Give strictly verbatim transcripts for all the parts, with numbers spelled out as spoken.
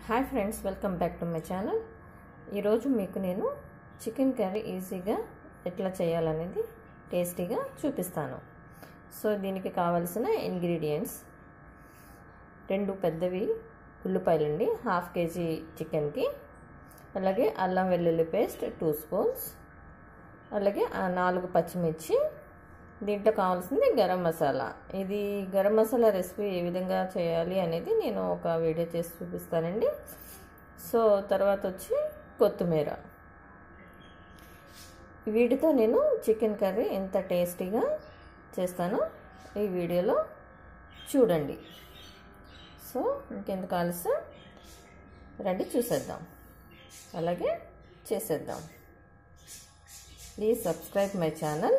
Hi friends, welcome back to my channel. ఈరోజు మీకు నేను చికెన్ కర్రీ ఈజీగా ఎట్లా చేయాలనేది టేస్టీగా చూపిస్తాను. సో దీనికి కావలసిన ఇంగ్రీడియంట్స్ రెండు పెద్దవి ఉల్లిపాయలండి, హాఫ్ కేజీ చికెన్కి. అలాగే అల్లం వెల్లుల్లి పేస్ట్ టూ స్పూన్స్, అలాగే నాలుగు పచ్చిమిర్చి. దీంట్లో కావాల్సింది గరం మసాలా. ఇది గరం మసాలా రెసిపీ ఏ విధంగా చేయాలి అనేది నేను ఒక వీడియో చేసి చూపిస్తానండి. సో తర్వాత వచ్చి కొత్తిమీర. వీటితో నేను చికెన్ కర్రీ ఎంత టేస్టీగా చేస్తానో ఈ వీడియోలో చూడండి. సో ఇంకెందుకు ఆలస్యం, రండి చూసేద్దాం, అలాగే చేసేద్దాం. Please subscribe my channel.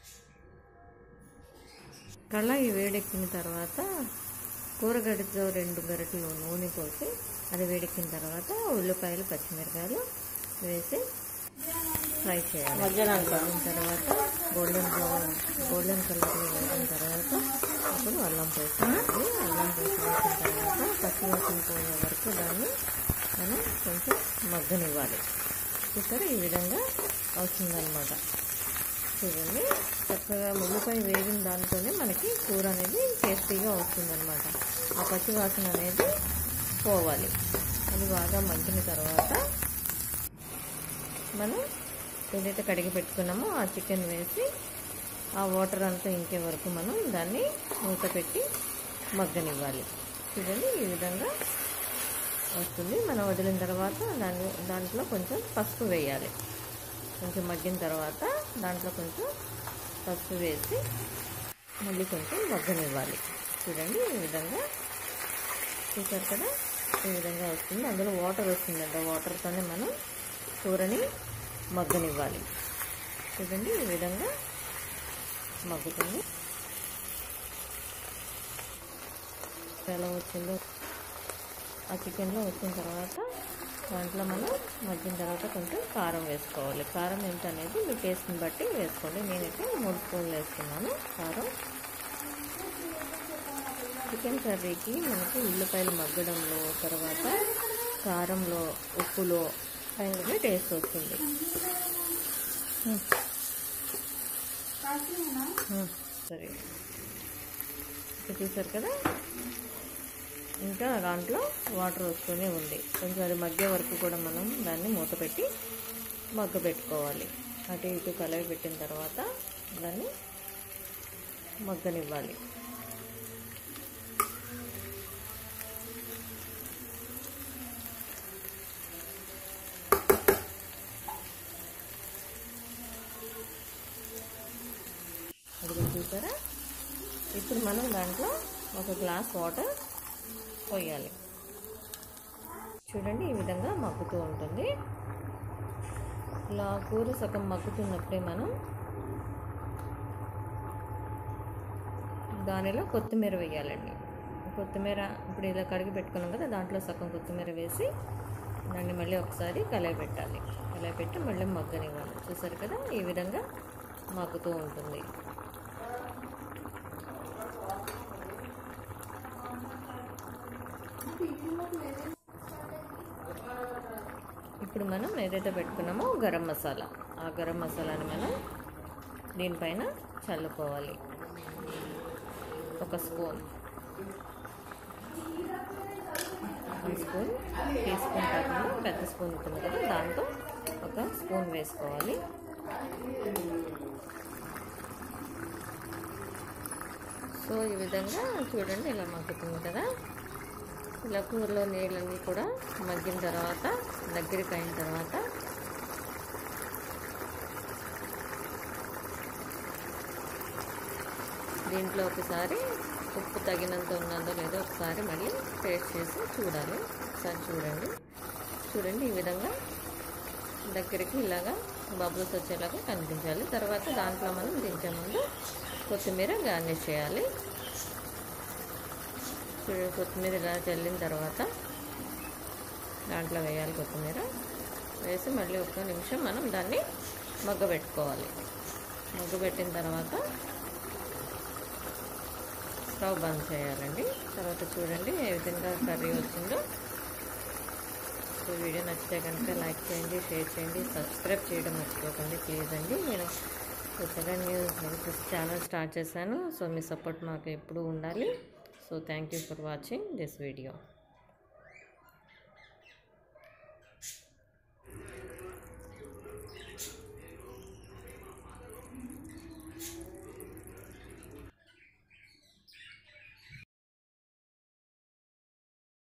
కళాయి వేడెక్కిన తర్వాత కూరగడ్డతో రెండు గరిటెలు నూనె పోసి అది వేడెక్కిన తర్వాత ఉల్లిపాయలు పచ్చిమిరకాయలు వేసి ఫ్రై చేయాలి. మధ్యాహ్నం తర్వాత గోల్డెన్ గోల్డెన్ కలర్లో వేసిన తర్వాత అప్పుడు అల్లం పేస్ట్ వేసి అల్లం పేస్ట్ వేసిన తర్వాత పచ్చివాసన పోయే వరకు దాన్ని మనం కొంచెం మగ్గనివ్వాలి. చూసారు, ఈ విధంగా అవుతుందన్నమాట. చూడండి, చక్కగా ఉల్లిపాయ వేగిన దాంతోనే మనకి కూర అనేది టేస్టీగా వస్తుందన్నమాట. ఆ పచ్చి వాసన అనేది పోవాలి. అది బాగా మగ్గిన తర్వాత మనం ఏదైతే కడిగి పెట్టుకున్నామో ఆ చికెన్ వేసి ఆ వాటర్ అంతా ఇంకే వరకు మనం దాన్ని మూత పెట్టి మగ్గనివ్వాలి. చూడండి, ఈ విధంగా వస్తుంది. మనం వదిలిన తర్వాత దాని దాంట్లో కొంచెం పసుపు వేయాలి. కొంచెం మగ్గిన తర్వాత దాంట్లో కొంచెం పసుపు వేసి మళ్ళీ కొంచెం మగ్గనివ్వాలి. చూడండి, ఈ విధంగా చూసారు కదా, ఈ విధంగా వస్తుంది. అందులో వాటర్ వస్తుందంట, వాటర్తోనే మనం కూరని మగ్గనివ్వాలి. చూడండి, ఈ విధంగా మగ్గుతుంది. ఎలా వచ్చిందో ఆ చికెన్లో వచ్చిన తర్వాత దాంట్లో మనం మగ్గిన తర్వాత కొంచెం కారం వేసుకోవాలి. కారం ఎంత అనేది మీ టేస్ట్ని బట్టి వేసుకోండి. నేనైతే మూడు స్పూన్లు వేసుకున్నాను కారం. చికెన్ కర్రీకి మనకి ఉల్లిపాయలు మగ్గడంలో తర్వాత కారంలో ఉప్పులో పైన టేస్ట్ వస్తుంది. సరే, చూసారు కదా, ఇంకా దాంట్లో వాటర్ వస్తూనే ఉంది. కొంచెం అది మగ్గే వరకు కూడా మనం దాన్ని మూత పెట్టి మగ్గ పెట్టుకోవాలి. అటు ఇటు కలవి పెట్టిన తర్వాత దాన్ని మగ్గనివ్వాలి. అది చూసారా, ఇప్పుడు మనం దాంట్లో ఒక గ్లాస్ వాటర్ పోయాలి. చూడండి, ఈ విధంగా మగ్గుతూ ఉంటుంది. ఇలా కూర సగం మగ్గుతున్నప్పుడే మనం దానిలో కొత్తిమీర వేయాలండి. కొత్తిమీర ఇప్పుడు ఇలా కడిగి పెట్టుకున్నాం కదా, దాంట్లో సగం కొత్తిమీర వేసి దాన్ని మళ్ళీ ఒకసారి కలయి పెట్టాలి. కలయి పెట్టి మళ్ళీ మగ్గనివ్వాలి. చూసారు కదా, ఈ విధంగా మగ్గుతూ ఉంటుంది. ఇప్పుడు మనం ఏదైతే పెట్టుకున్నామో గరం మసాలా, ఆ గరం మసాలాని మనం దీనిపైన చల్లుకోవాలి. ఒక spoon one spoon teaspoon కాకుండా పెద్ద స్పూన్ ఉంటుంది కదా, దాంతో ఒక స్పూన్ వేసుకోవాలి. సో ఈ విధంగా చూడండి, ఇలా మగ్గుతుంది కదా. ఇలా కూరలో నీళ్ళన్నీ కూడా మగ్గిన తర్వాత దగ్గరికి అయిన తర్వాత దీంట్లో ఒకసారి ఉప్పు తగినంత ఉన్నదో లేదో ఒకసారి మళ్ళీ టేస్ట్ చేసి చూడాలి. ఒకసారి చూడండి. చూడండి, ఈ విధంగా దగ్గరికి ఇలాగా బబుల్స్ వచ్చేలాగా కనిపించాలి. తర్వాత దాంట్లో మనం దించే ముందు కొత్తిమీర గార్నిష్ చేయాలి. కొత్తిమీర ఇలా చల్లిన తర్వాత దాంట్లో వేయాలి. కొత్తిమీర వేసి మళ్ళీ ఒక్క నిమిషం మనం దాన్ని మగ్గబెట్టుకోవాలి. మగ్గబెట్టిన తర్వాత స్టవ్ బంద్ చేయాలండి. తర్వాత చూడండి ఏ విధంగా కర్రీ వచ్చిందో. వీడియో నచ్చితే కనుక లైక్ చేయండి, షేర్ చేయండి, సబ్స్క్రైబ్ చేయడం మర్చిపోకండి ప్లీజ్ అండి. నేను కొత్తగా న్యూ ఛానల్ స్టార్ట్ చేశాను. సో మీ సపోర్ట్ మాకు ఎప్పుడూ ఉండాలి. So thank you for watching this video.